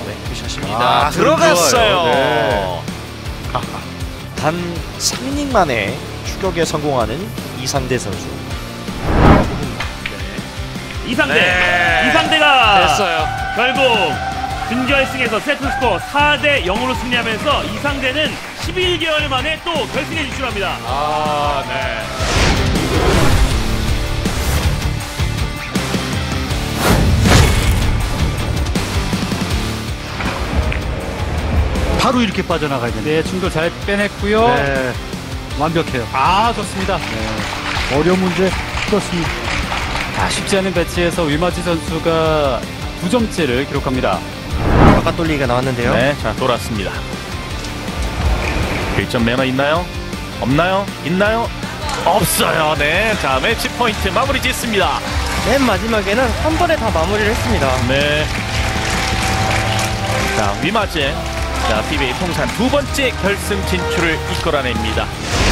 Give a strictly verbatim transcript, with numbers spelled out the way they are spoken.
뱅크샷입니다. 아, 들어갔어요. 네. 단 삼 이닝 만에 추격에 성공하는 이상대 선수. 이상대! 네. 이상대가 됐어요. 결국 준결승에서 세트스코어 사 대 영으로 승리하면서 이상대는 십일 개월 만에 또 결승에 진출합니다. 아, 네. 바로 이렇게 빠져나가야 되는데. 네, 충돌 잘 빼냈고요. 네. 완벽해요. 아, 좋습니다. 네. 어려운 문제 풀었습니다. 아, 쉽지 않은 배치에서 위마지 선수가 두 점째를 기록합니다. 바깥 돌리기가 나왔는데요. 네, 자, 돌았습니다. 일 점 매너 있나요? 없나요? 있나요? 없어요. 네, 자, 매치 포인트 마무리 짓습니다. 맨 마지막에는 한 번에 다 마무리를 했습니다. 네. 자, 위마제. 자, 피비에이 통산 두 번째 결승 진출을 이끌어냅니다.